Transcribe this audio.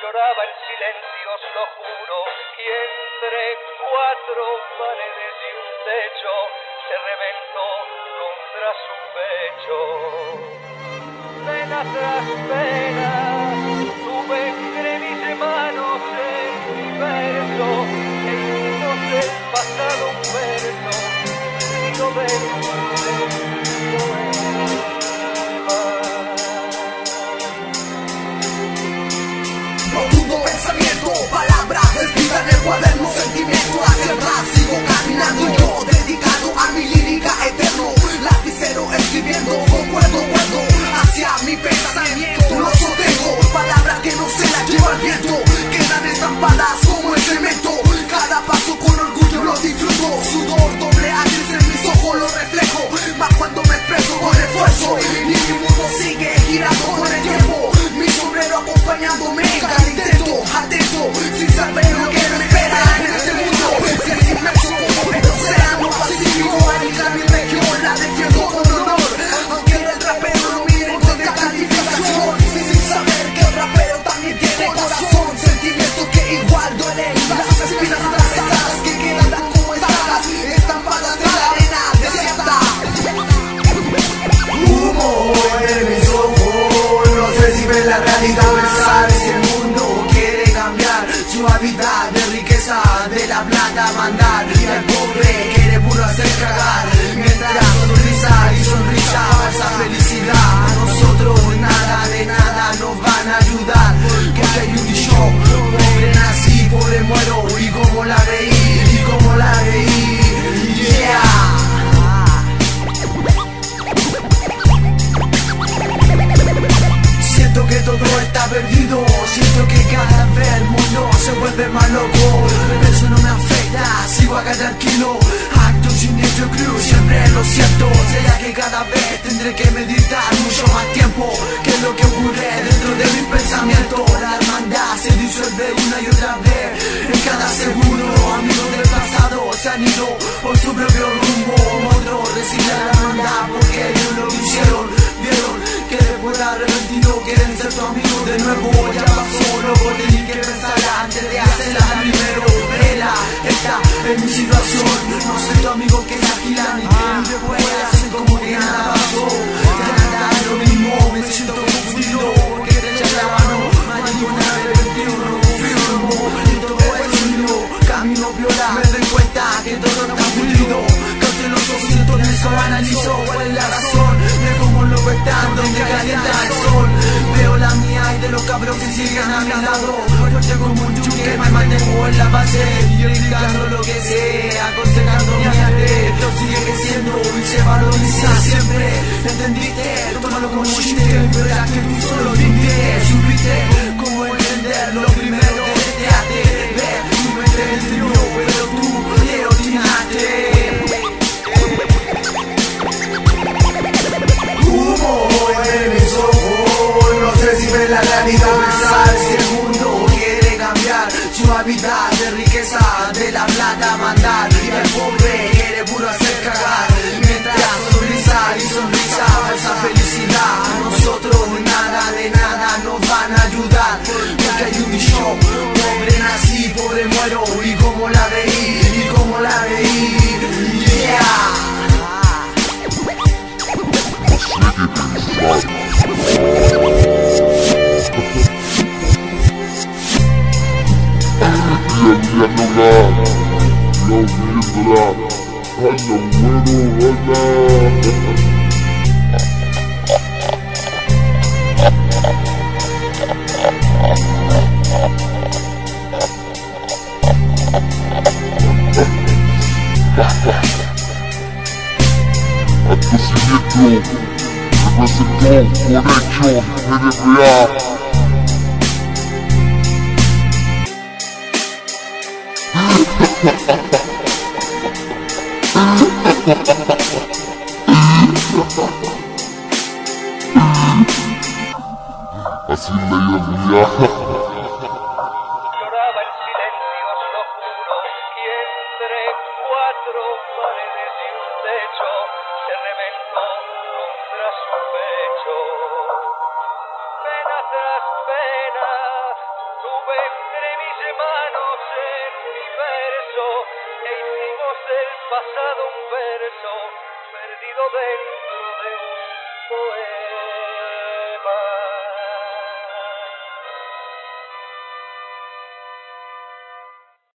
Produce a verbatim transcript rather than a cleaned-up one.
Lloraba en silencio, os lo juro, y entre cuatro paredes y un techo se reventó contra su pecho. Pena tras pena, tuve entre mis manos el universo, e hicimos del pasado un verso, perdido dentro del poema. Profundo pensamiento, palabras escritas en el cuaderno, sentimiento hacia atrás, sigo caminando yo, dedicado a mi lírica eterno, lapicero escribiendo, concuerdo, cuerdo, hacia mi pensamiento, lo sostengo, palabras que no se las lleva el viento, quedan estampadas como el cemento, cada paso con orgullo lo disfruto, sudor, doble H en mis ojos lo reflejo, más cuando me expreso con esfuerzo, y mi mundo sigue girando con el tiempo, mi sombrero acompañándome, cada intento, atento, sin saber lo que me espera en este mundo, si es inmerso como el océano Pacífico, anida mi región, la defiendo con honor, aunque el rapero lo miren con descalificación, sin saber que el rapero también tiene corazón, sentimientos que igual duelen, las espinas trazadas que quedan como estadas, estampadas en la arena desierta. Humo en mis ojos, no sé si ven la realidad, pensar si el mundo quiere cambiar su hábitat de riqueza, de la plata mandar, y al pobre quiere puro hacer cagar, mientras sonrisa y sonrisa, falsa felicidad, a nosotros nada de nada nos van a ayudar, porque hay un show, pobre nací, pobre muero, y como la veí, y como la veí, yeah. Siento que todo está perdido, siento que cada vez el mundo se vuelve más loco, pero eso no me afecta, sigo acá tranquilo, acto sin hecho cruz, siempre lo siento, será que cada vez tendré que meditar mucho más tiempo, que es lo que ocurre dentro de mis pensamientos, la hermandad se disuelve una y otra vez, en cada segundo, amigos del pasado se han ido por su propio rumbo, otros reciben la hermandad porque ellos lo hicieron, vieron que después de arrepentido quieren ser tu amigo de nuevo, ya pasó, luego tenés que pensar antes de hacerla primero, vela, esta es mi situación, no soy tu amigo que se agilan y que ni después hacen como que nada pasó, ya nada es lo mismo, me siento confundido, porque te eché la mano, maricón arrepentido, no confirmo, y todo es mío, camino viola, me doy cuenta que todo está fundido, cauteloso siento en eso, analizo cuál es la razón, de cómo lo están, donde calienta el sol, veo la mía y de los cabros que siguen a mi lado, fuerte como un yunque, me mantengo en la base, y yo explicando lo que sé, aconsejando mi arte, lo sigue creciendo y se valoriza siempre, ¿entendiste? Tómalo como un chiste, pero ya que tú solo viste, supiste cómo entender lo primero que te hace, ve, tu mente entendió, pero tú te obstinaste. Humo en mis ojos, no sé si ven la realidad, pensar si el mundo quiere cambiar su hábitat de riqueza, de la plata mandar, y el pobre quiere puro hacer cagar, mientras sonrisa y sonrisa, falsa felicidad, a nosotros nada de nada nos van a ayudar, porque hay un show, pobre nací, pobre muero, y como la veí, y como la veí, yeah. Acto siniestro, representó por hecho N B A. Así me llamaría. Lloraba en silencio, os lo juro, y entre cuatro paredes y un techo se reventó contra su pecho. Pena tras pena, tuve Estuve entre mis manos el universo e hicimos del pasado un verso perdido dentro de un poema.